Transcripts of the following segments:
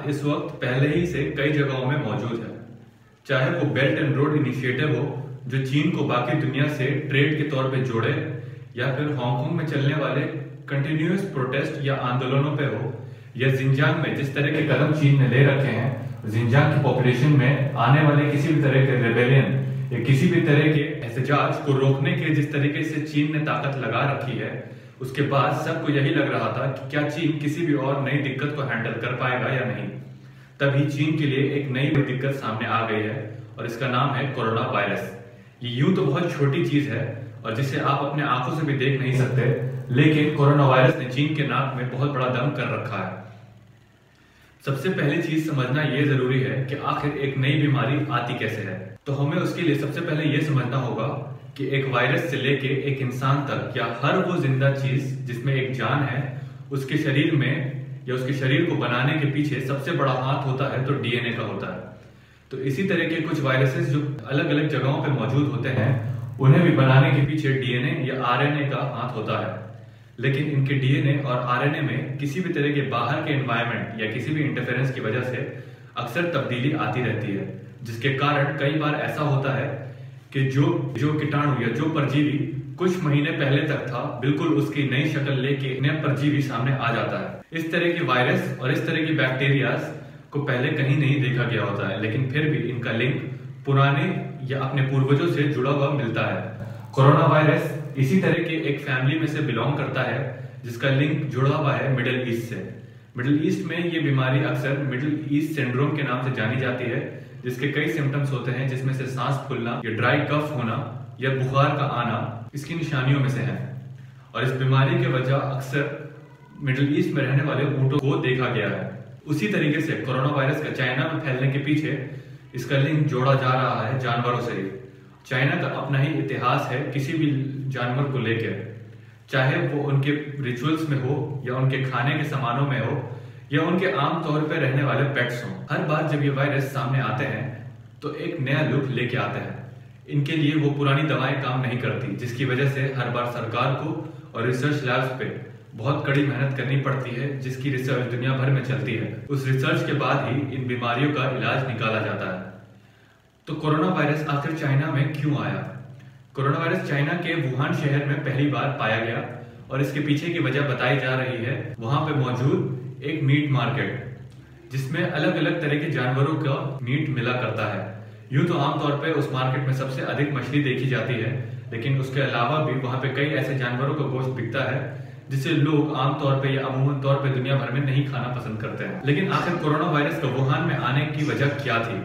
इस वक्त पहले ही से कई जगहों में मौजूद है, चाहे वो बेल्ट एंड रोड इनिशिएटिव हो जो चीन को बाकी दुनिया से ट्रेड के तौर पे जोड़े, या फिर हांगकांग में चलने वाले कंटिन्यूअस प्रोटेस्ट या आंदोलनों पे हो, या जिंजियांग में जिस तरह के कदम चीन ने ले रखे हैं जिंजियांग की पॉपुलेशन में आने वाले किसी भी तरह के रेबेलियन या किसी भी तरह के एहतजाज को रोकने के जिस तरीके से चीन ने ताकत लगा रखी है, उसके बाद सबको यही लग रहा था कि क्या चीन किसी भी और नई दिक्कत को हैंडल कर पाएगा या नहीं। तभी चीन के लिए एक नई बड़ी दिक्कत सामने आ गई है और इसका नाम है कोरोना वायरस। ये यूं तो बहुत छोटी चीज है और जिसे आप अपने आंखों से भी देख नहीं सकते, लेकिन कोरोना वायरस ने चीन के नाक में बहुत बड़ा दम कर रखा है। सबसे पहली चीज समझना यह जरूरी है कि आखिर एक नई बीमारी आती कैसे है। तो हमें उसके लिए सबसे पहले यह समझना होगा कि एक वायरस से लेके एक इंसान तक या हर वो जिंदा चीज जिसमें एक जान है, उसके शरीर में या उसके शरीर को बनाने के पीछे सबसे बड़ा हाथ होता है तो डीएनए का होता है। तो इसी तरह के कुछ वायरसेस जो अलग अलग जगहों पे मौजूद होते हैं, उन्हें भी बनाने के पीछे डीएनए या आरएनए का हाथ होता है। लेकिन इनके डीएनए और आरएनए में किसी भी तरह के बाहर के एनवायरनमेंट या किसी भी इंटरफेरेंस की वजह से अक्सर तब्दीली आती रहती है, जिसके कारण कई बार ऐसा होता है कि जो कीटाणु या जो परजीवी कुछ महीने पहले तक था, बिल्कुल उसकी नई शक्ल लेके नया परजीवी सामने आ जाता है। इस तरह की वायरस और इस तरह की बैक्टीरियाज को पहले कहीं नहीं देखा गया होता है, लेकिन फिर भी इनका लिंक पुराने या अपने पूर्वजों से जुड़ा हुआ मिलता है। कोरोना वायरस इसी तरह के एक फैमिली में से बिलोंग करता है जिसका लिंक जुड़ा हुआ है मिडिल ईस्ट से। मिडिल ईस्ट में ये बीमारी अक्सर मिडिल ईस्ट सिंड्रोम के नाम से जानी जाती है, जिसके कई सिम्टम्स होते हैं, जिसमें से सांस फूलना या ड्राई कफ होना या बुखार का आना इसकी निशानियों में से है। और इस बीमारी की वजह अक्सर मिडिल ईस्ट में रहने वाले ऊंटों को देखा गया है। उसी तरीके से कोरोना वायरस का चाइना में फैलने के पीछे इसका लिंक जोड़ा जा रहा है जानवरों से ही। चाइना का अपना ही इतिहास है किसी भी जानवर को लेकर, चाहे वो उनके रिचुअल्स में हो या उनके खाने के सामानों में हो या उनके आम तौर पर रहने वाले पेट्स हों। हर बार जब ये वायरस सामने आते हैं तो एक नया लुक लेके आते हैं। इनके लिए वो पुरानी दवाएं काम नहीं करती, जिसकी वजह से हर बार सरकार को और रिसर्च लैब्स पे बहुत कड़ी मेहनत करनी पड़ती है, जिसकी रिसर्च दुनिया भर में चलती है। उस रिसर्च के बाद ही इन बीमारियों का इलाज निकाला जाता है। तो कोरोना वायरस आखिर चाइना में क्यों आया? कोरोना वायरस चाइना के वुहान शहर में पहली बार पाया गया और इसके पीछे की वजह बताई जा रही है वहां पे मौजूद एक मीट मार्केट, जिसमें अलग अलग तरह के जानवरों का मीट मिला करता है। यूं तो आमतौर पे उस मार्केट में सबसे अधिक मछली देखी जाती है, लेकिन उसके अलावा भी वहां पे कई ऐसे जानवरों का गोश्त बिकता है जिसे लोग आमतौर पे या अमूमन तौर पे दुनिया भर में नहीं खाना पसंद करते हैं। लेकिन आखिर कोरोना वायरस का वुहान में आने की वजह क्या थी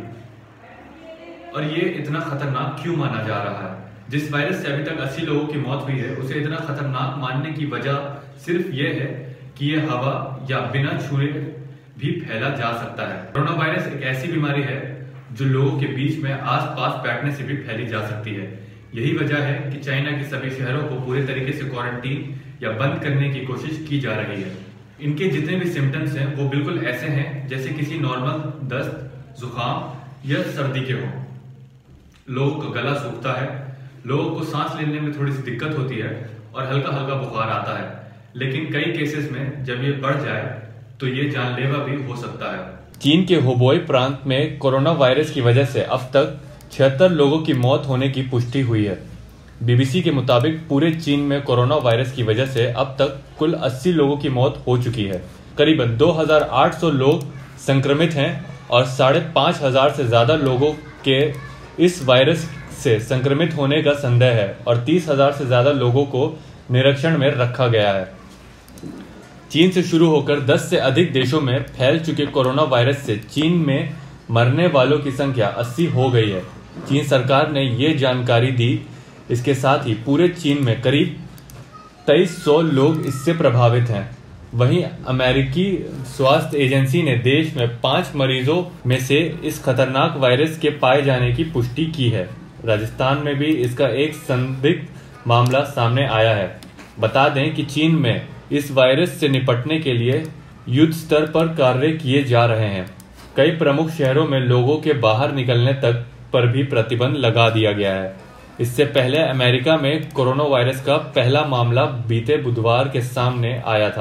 और ये इतना खतरनाक क्यों माना जा रहा है? जिस वायरस से अभी तक 80 लोगों की मौत हुई है, उसे इतना खतरनाक मानने की वजह सिर्फ ये है कि ये हवा या बिना छुए भी फैला जा सकता है। कोरोना वायरस एक ऐसी बीमारी है जो लोगों के बीच में आस-पास बैठने से भी फैली जा सकती है। यही वजह है कि चाइना के सभी शहरों को पूरे तरीके से क्वारंटीन या बंद करने की कोशिश की जा रही है। इनके जितने भी सिम्टम्स हैं वो बिल्कुल ऐसे हैं जैसे किसी नॉर्मल दस्त, जुकाम या सर्दी के हों। लोगों का गला सूखता है, लोगों को सांस लेने में थोड़ी सी दिक्कत होती है और हल्का हल्का बुखार आता है। लेकिन कई केसेस में जब ये बढ़ जाए तो ये जानलेवा भी हो सकता है। चीन के हुबेई प्रांत में कोरोना वायरस की वजह से अब तक 76 लोगों की मौत होने की पुष्टि हुई है। बीबीसी के मुताबिक पूरे चीन में कोरोना वायरस की वजह से अब तक कुल 80 लोगों की मौत हो चुकी है। करीबन 2800 लोग संक्रमित हैं और 5500 से ज्यादा लोगों के इस वायरस से संक्रमित होने का संदेह है और 30,000 से ज्यादा लोगों को निरीक्षण में रखा गया है। चीन से शुरू होकर 10 से अधिक देशों में फैल चुके कोरोना वायरस से चीन में मरने वालों की संख्या 80 हो गई है। चीन सरकार ने ये जानकारी दी। इसके साथ ही पूरे चीन में करीब 2300 लोग इससे प्रभावित हैं। वहीं अमेरिकी स्वास्थ्य एजेंसी ने देश में 5 मरीजों में से इस खतरनाक वायरस के पाए जाने की पुष्टि की है। राजस्थान में भी इसका एक संदिग्ध मामला सामने आया है। बता दें कि चीन में इस वायरस से निपटने के लिए युद्ध स्तर पर कार्य किए जा रहे हैं। कई प्रमुख शहरों में लोगों के बाहर निकलने तक पर भी प्रतिबंध लगा दिया गया है। इससे पहले अमेरिका में कोरोना वायरस का पहला मामला बीते बुधवार के सामने आया था।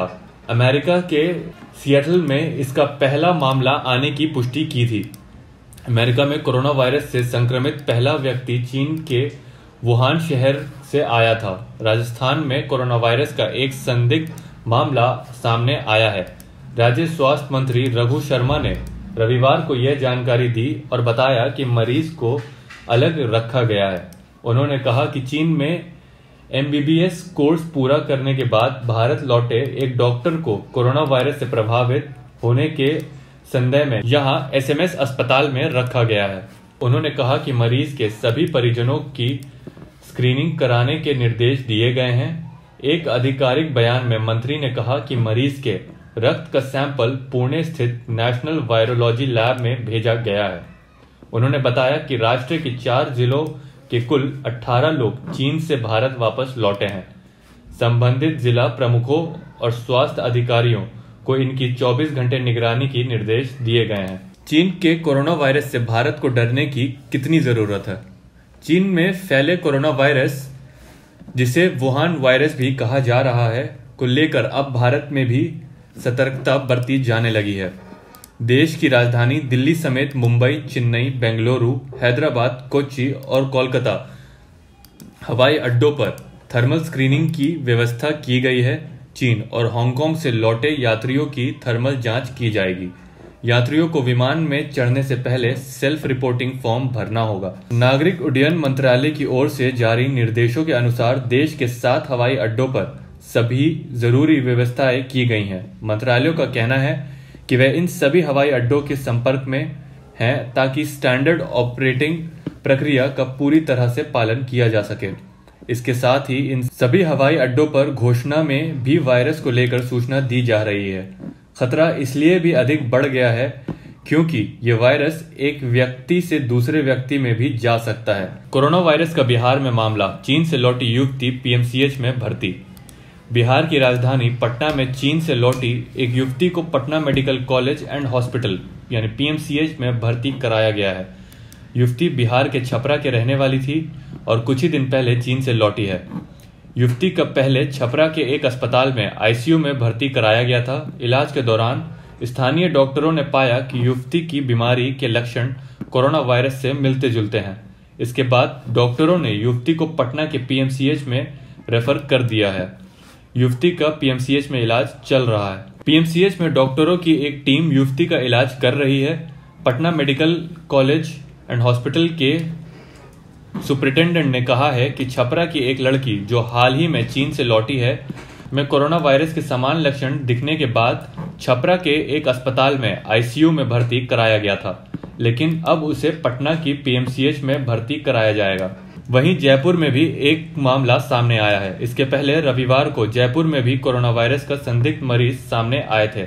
अमेरिका के सिएटल में इसका पहला मामला आने की पुष्टि की थी। अमेरिका में कोरोना वायरस से संक्रमित पहला व्यक्ति चीन के वुहान शहर से आया था। राजस्थान में कोरोना वायरस का एक संदिग्ध मामला सामने आया है। राज्य स्वास्थ्य मंत्री रघु शर्मा ने रविवार को यह जानकारी दी और बताया कि मरीज को अलग रखा गया है। उन्होंने कहा कि चीन में MBBS कोर्स पूरा करने के बाद भारत लौटे एक डॉक्टर को कोरोना वायरस से प्रभावित होने के संदेह में यहां SMS अस्पताल में रखा गया है। उन्होंने कहा कि मरीज के सभी परिजनों की स्क्रीनिंग कराने के निर्देश दिए गए हैं। एक आधिकारिक बयान में मंत्री ने कहा कि मरीज के रक्त का सैंपल पुणे स्थित नेशनल वायरोलॉजी लैब में भेजा गया है। उन्होंने बताया कि राज्य के 4 जिलों के कुल 18 लोग चीन से भारत वापस लौटे हैं। संबंधित जिला प्रमुखों और स्वास्थ्य अधिकारियों को इनकी 24 घंटे निगरानी की निर्देश दिए गए हैं। चीन के कोरोना वायरस से भारत को डरने की कितनी जरूरत है? चीन में फैले कोरोना वायरस, जिसे वुहान वायरस भी कहा जा रहा है, को लेकर अब भारत में भी सतर्कता बरती जाने लगी है। देश की राजधानी दिल्ली समेत मुंबई, चेन्नई, बेंगलुरु, हैदराबाद, कोच्चि और कोलकाता हवाई अड्डों पर थर्मल स्क्रीनिंग की व्यवस्था की गई है। चीन और हांगकांग से लौटे यात्रियों की थर्मल जांच की जाएगी। यात्रियों को विमान में चढ़ने से पहले सेल्फ रिपोर्टिंग फॉर्म भरना होगा। नागरिक उड्डयन मंत्रालय की ओर से जारी निर्देशों के अनुसार देश के 7 हवाई अड्डों पर सभी जरूरी व्यवस्थाएं की गई हैं। मंत्रालयों का कहना है कि वे इन सभी हवाई अड्डों के संपर्क में हैं ताकि स्टैंडर्ड ऑपरेटिंग प्रक्रिया का पूरी तरह से पालन किया जा सके। इसके साथ ही इन सभी हवाई अड्डों पर घोषणा में भी वायरस को लेकर सूचना दी जा रही है। खतरा इसलिए भी अधिक बढ़ गया है क्योंकि ये वायरस एक व्यक्ति से दूसरे व्यक्ति में भी जा सकता है। कोरोना वायरस का बिहार में मामला, चीन से लौटी युवती PMCH में भर्ती। बिहार की राजधानी पटना में चीन से लौटी एक युवती को Patna medical college and hospital यानी PMCH में भर्ती कराया गया है। युवती बिहार के छपरा के रहने वाली थी और कुछ ही दिन पहले चीन से लौटी है। युवती का पहले छपरा के एक अस्पताल में ICU में भर्ती कराया गया था। इलाज के दौरान स्थानीय डॉक्टरों ने पाया कि युवती की बीमारी के लक्षण कोरोना वायरस से मिलते जुलते हैं। इसके बाद डॉक्टरों ने युवती को पटना के PMCH में रेफर कर दिया है। युवती का PMCH में इलाज चल रहा है। PMCH में डॉक्टरों की एक टीम युवती का इलाज कर रही है। Patna medical college and hospital के सुपरिटेंडेंट ने कहा है कि छपरा की एक लड़की जो हाल ही में चीन से लौटी है में कोरोना वायरस के समान लक्षण दिखने के बाद छपरा के एक अस्पताल में ICU में भर्ती कराया गया था, लेकिन अब उसे पटना की PMCH में भर्ती कराया जाएगा। वहीं जयपुर में भी एक मामला सामने आया है। इसके पहले रविवार को जयपुर में भी कोरोना वायरस का संदिग्ध मरीज सामने आए थे।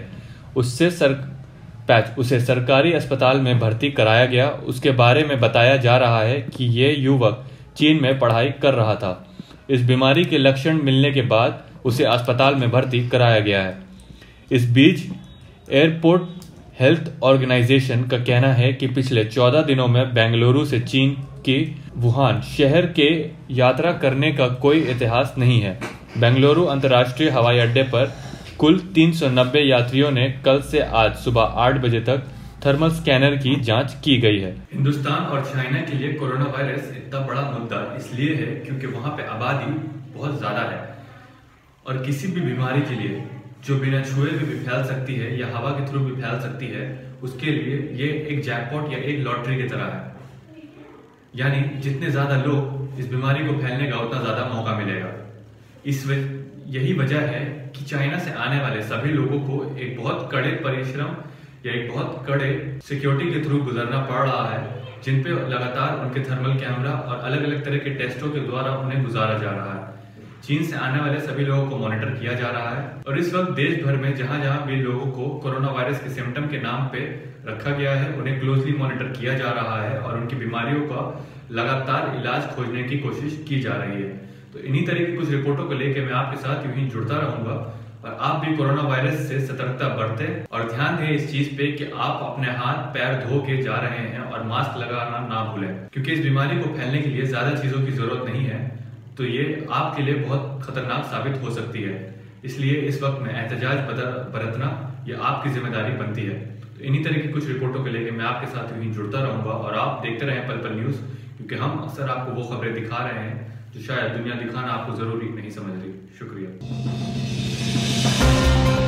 उसे सरकारी अस्पताल में भर्ती कराया गया। उसके बारे में बताया जा रहा है कि ये युवक चीन में पढ़ाई कर रहा था। इस बीमारी के लक्षण मिलने के बाद उसे अस्पताल में भर्ती कराया गया है। इस बीच एयरपोर्ट हेल्थ ऑर्गेनाइजेशन का कहना है कि पिछले 14 दिनों में बेंगलुरु से चीन के वुहान शहर के यात्रा करने का कोई इतिहास नहीं है। बेंगलुरु अंतर्राष्ट्रीय हवाई अड्डे पर कुल 390 यात्रियों ने कल से आज सुबह 8 बजे तक थर्मल स्कैनर की जांच की गई है। हिंदुस्तान और चाइना के लिए कोरोना वायरस इतना बड़ा मुद्दा इसलिए है क्योंकि वहां पे आबादी बहुत ज्यादा है और किसी भी बीमारी के लिए जो बिना छुए भी फैल सकती है या हवा के थ्रू भी फैल सकती है, उसके लिए ये एक जैकपॉट या एक लॉटरी की तरह है। यानी जितने ज्यादा लोग इस बीमारी को फैलने का उतना ज्यादा मौका मिलेगा। यही वजह है कि चाइना से आने वाले सभी लोगों को एक बहुत कड़े परिश्रम या एक बहुत कड़े सिक्योरिटी के थ्रू गुजरना पड़ रहा है, जिन पे लगातार उनके थर्मल कैमरा और अलग अलग तरह के टेस्टों के द्वारा उन्हें गुजारा जा रहा है। चीन से आने वाले सभी लोगों को मॉनिटर किया जा रहा है और इस वक्त देश भर में जहां जहां भी लोगों को कोरोना वायरस के सिम्टम के नाम पे रखा गया है, उन्हें क्लोजली मॉनिटर किया जा रहा है और उनकी बीमारियों का लगातार इलाज खोजने की कोशिश की जा रही है। तो इन्हीं तरह की कुछ रिपोर्टों को लेकर मैं आपके साथ यूं ही जुड़ता रहूंगा और आप भी कोरोना वायरस से सतर्कता बरतें और ध्यान दें इस चीज पे कि आप अपने हाथ पैर धो के जा रहे हैं और मास्क लगाना ना भूलें, क्योंकि इस बीमारी को फैलने के लिए ज्यादा चीजों की जरूरत नहीं है, तो ये आपके लिए बहुत खतरनाक साबित हो सकती है। इसलिए इस वक्त में एहतजाज बरतना ये आपकी जिम्मेदारी बनती है। तो इन्हीं तरह की कुछ रिपोर्टों के लेकर मैं आपके साथ यूं ही जुड़ता रहूंगा और आप देखते रहें पल पल न्यूज़, क्योंकि हम अक्सर आपको वो खबरें दिखा रहे हैं जो शायद दुनिया दिखाना आपको जरूरी नहीं समझ रही। शुक्रिया।